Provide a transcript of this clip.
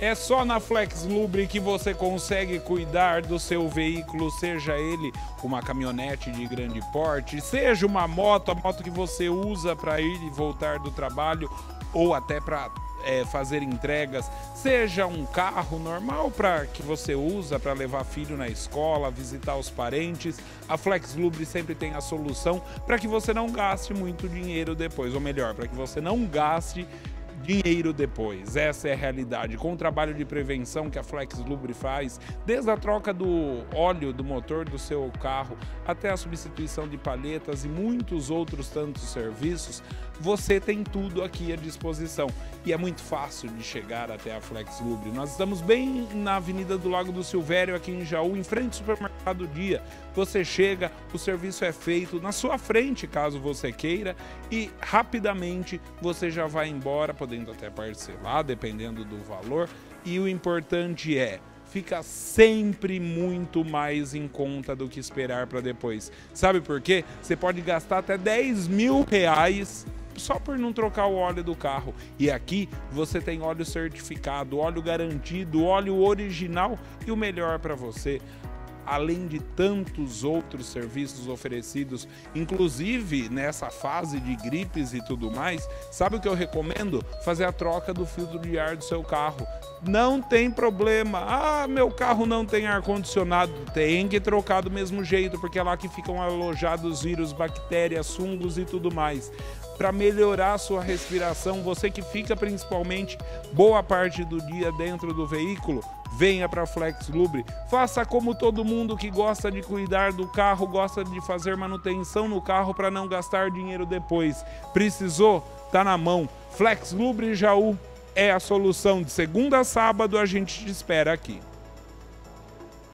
É só na Flex Lubri que você consegue cuidar do seu veículo, seja ele uma caminhonete de grande porte, seja uma moto, a moto que você usa para ir e voltar do trabalho ou até para fazer entregas, seja um carro normal para que você usa para levar filho na escola, visitar os parentes. A Flex Lubri sempre tem a solução para que você não gaste muito dinheiro depois, ou melhor, para que você não gaste dinheiro depois. Essa é a realidade. Com o trabalho de prevenção que a Flex Lubri faz, desde a troca do óleo do motor do seu carro até a substituição de palhetas e muitos outros tantos serviços, você tem tudo aqui à disposição. E é muito fácil de chegar até a Flex Lubri. Nós estamos bem na Avenida do Lago do Silvério, aqui em Jaú, em frente ao Supermercado Dia. Você chega, o serviço é feito na sua frente, caso você queira, e rapidamente você já vai embora, podendo até parcelar, dependendo do valor. E o importante fica sempre muito mais em conta do que esperar para depois. Sabe por quê? Você pode gastar até R$10.000 só por não trocar o óleo do carro. E aqui você tem óleo certificado, óleo garantido, óleo original e o melhor para você. Além de tantos outros serviços oferecidos, inclusive nessa fase de gripes e tudo mais, sabe o que eu recomendo? Fazer a troca do filtro de ar do seu carro. Não tem problema. Ah, meu carro não tem ar-condicionado. Tem que trocar do mesmo jeito, porque é lá que ficam alojados vírus, bactérias, fungos e tudo mais. Para melhorar a sua respiração, você que fica principalmente boa parte do dia dentro do veículo, venha para a Flex Lubri. Faça como todo mundo que gosta de cuidar do carro, gosta de fazer manutenção no carro para não gastar dinheiro depois. Precisou? Tá na mão. Flex Lubri Jaú é a solução. De segunda a sábado a gente te espera aqui.